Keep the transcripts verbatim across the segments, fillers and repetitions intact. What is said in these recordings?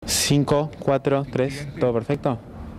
cinco, cuatro, tres, ¿todo perfecto?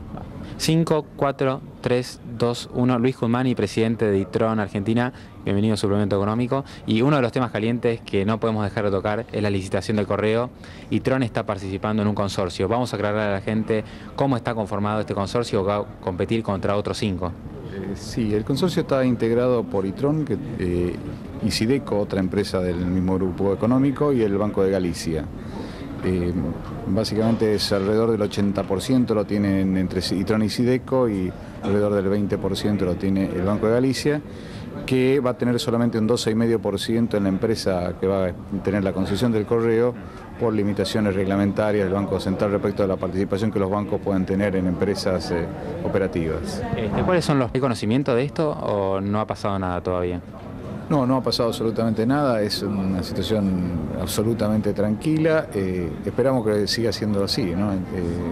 cinco, cuatro, tres, dos, uno. Luis Guzmán, presidente de Itron Argentina. Bienvenido a Suplemento Económico. Y uno de los temas calientes que no podemos dejar de tocar es la licitación del correo. Itron está participando en un consorcio. Vamos a aclarar a la gente cómo está conformado este consorcio, va a competir contra otros cinco. Eh, sí, el consorcio está integrado por Itron, que, eh, Isideco, otra empresa del mismo grupo económico, y el Banco de Galicia. Eh, básicamente es alrededor del ochenta por ciento lo tienen entre Itron y Isideco, y alrededor del veinte por ciento lo tiene el Banco de Galicia, que va a tener solamente un doce coma cinco por ciento en la empresa que va a tener la concesión del correo por limitaciones reglamentarias del Banco Central respecto a la participación que los bancos puedan tener en empresas eh, operativas. Este, ¿Cuáles son los ¿Hay conocimiento de esto o no ha pasado nada todavía? No, no ha pasado absolutamente nada, es una situación absolutamente tranquila, eh, esperamos que siga siendo así, ¿no? Eh,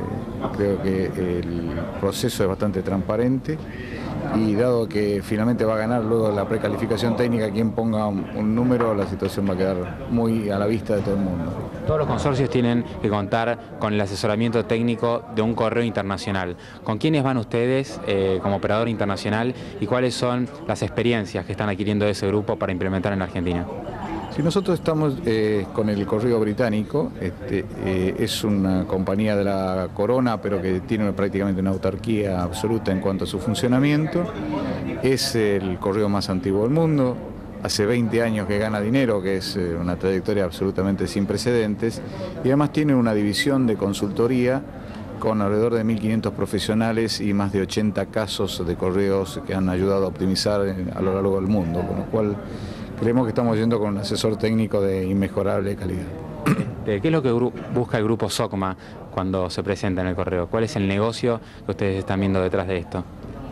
creo que el proceso es bastante transparente y dado que finalmente va a ganar luego la precalificación técnica, quien ponga un, un número, la situación va a quedar muy a la vista de todo el mundo. Todos los consorcios tienen que contar con el asesoramiento técnico de un correo internacional. ¿Con quiénes van ustedes eh, como operador internacional y cuáles son las experiencias que están adquiriendo de ese grupo para implementar en Argentina? Si nosotros estamos eh, con el correo británico, este, eh, es una compañía de la corona, pero que tiene prácticamente una autarquía absoluta en cuanto a su funcionamiento. Es el correo más antiguo del mundo. Hace veinte años que gana dinero, que es una trayectoria absolutamente sin precedentes, y además tiene una división de consultoría con alrededor de mil quinientos profesionales y más de ochenta casos de correos que han ayudado a optimizar a lo largo del mundo, con lo cual creemos que estamos yendo con un asesor técnico de inmejorable calidad. ¿Qué es lo que busca el grupo SOCMA cuando se presenta en el correo? ¿Cuál es el negocio que ustedes están viendo detrás de esto?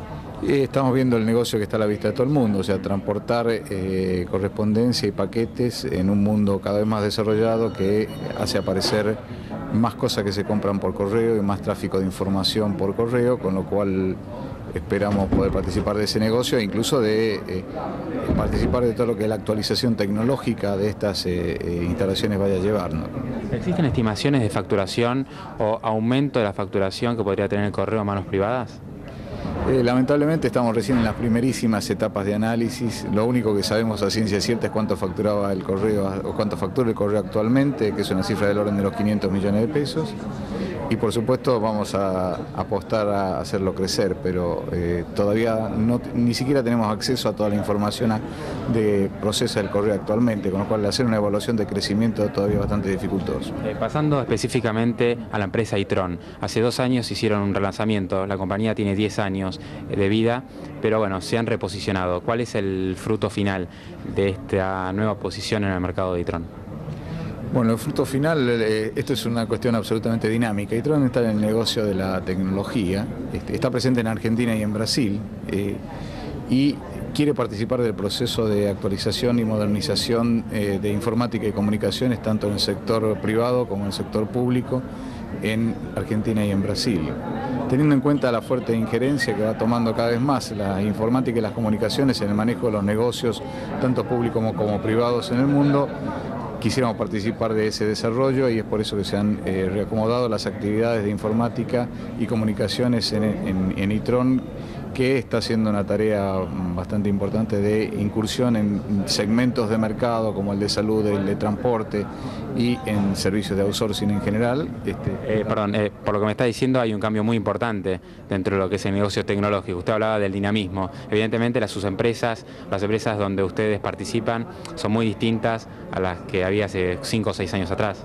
Estamos viendo el negocio que está a la vista de todo el mundo, o sea, transportar eh, correspondencia y paquetes en un mundo cada vez más desarrollado que hace aparecer más cosas que se compran por correo y más tráfico de información por correo, con lo cual esperamos poder participar de ese negocio e incluso de eh, participar de todo lo que la actualización tecnológica de estas eh, eh, instalaciones vaya a llevar, ¿no? ¿Existen estimaciones de facturación o aumento de la facturación que podría tener el correo a manos privadas? Eh, lamentablemente estamos recién en las primerísimas etapas de análisis. Lo único que sabemos a ciencia cierta es cuánto facturaba el correo o cuánto factura el correo actualmente, que es una cifra del orden de los quinientos millones de pesos. Y por supuesto vamos a apostar a hacerlo crecer, pero eh, todavía no, ni siquiera tenemos acceso a toda la información a, de procesa el correo actualmente, con lo cual hacer una evaluación de crecimiento es todavía bastante dificultoso. Eh, pasando específicamente a la empresa Itron, hace dos años hicieron un relanzamiento, la compañía tiene diez años de vida, pero bueno, se han reposicionado. ¿Cuál es el fruto final de esta nueva posición en el mercado de Itron? Bueno, el fruto final, eh, esto es una cuestión absolutamente dinámica. Itron está en el negocio de la tecnología, este, está presente en Argentina y en Brasil, eh, y quiere participar del proceso de actualización y modernización eh, de informática y comunicaciones, tanto en el sector privado como en el sector público, en Argentina y en Brasil. Teniendo en cuenta la fuerte injerencia que va tomando cada vez más la informática y las comunicaciones en el manejo de los negocios, tanto públicos como, como privados en el mundo, quisiéramos participar de ese desarrollo y es por eso que se han eh, reacomodado las actividades de informática y comunicaciones en, en, en Itron, que está haciendo una tarea bastante importante de incursión en segmentos de mercado como el de salud, el de transporte y en servicios de outsourcing en general. Este, eh, perdón, eh, por lo que me está diciendo hay un cambio muy importante dentro de lo que es el negocio tecnológico. Usted hablaba del dinamismo. Evidentemente las sus empresas, las empresas donde ustedes participan son muy distintas a las que había hace cinco o seis años atrás.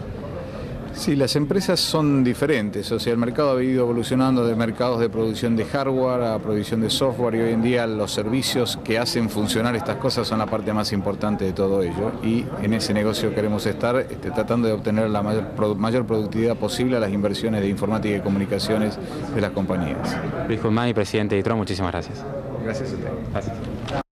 Sí, las empresas son diferentes, o sea, el mercado ha ido evolucionando de mercados de producción de hardware a producción de software y hoy en día los servicios que hacen funcionar estas cosas son la parte más importante de todo ello y en ese negocio queremos estar este, tratando de obtener la mayor, mayor productividad posible a las inversiones de informática y comunicaciones de las compañías. Luis Guzmán, presidente de Itron, muchísimas gracias. Gracias a usted. Gracias.